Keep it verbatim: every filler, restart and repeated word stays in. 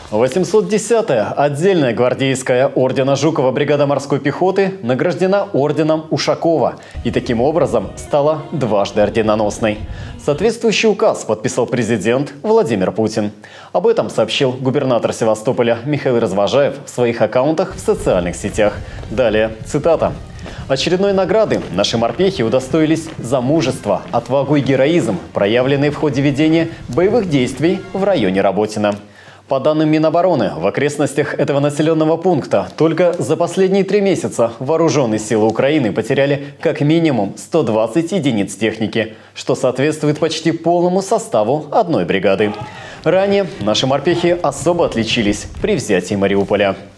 восемьсот десятая отдельная гвардейская ордена Жукова бригада морской пехоты награждена орденом Ушакова и таким образом стала дважды орденоносной. Соответствующий указ подписал президент Владимир Путин. Об этом сообщил губернатор Севастополя Михаил Развожаев в своих аккаунтах в социальных сетях. Далее цитата. Очередной награды наши морпехи удостоились за мужество, отвагу и героизм, проявленные в ходе ведения боевых действий в районе Работино. По данным Минобороны, в окрестностях этого населенного пункта только за последние три месяца вооруженные силы Украины потеряли как минимум сто двадцать единиц техники, что соответствует почти полному составу одной бригады. Ранее наши морпехи особо отличились при взятии Мариуполя.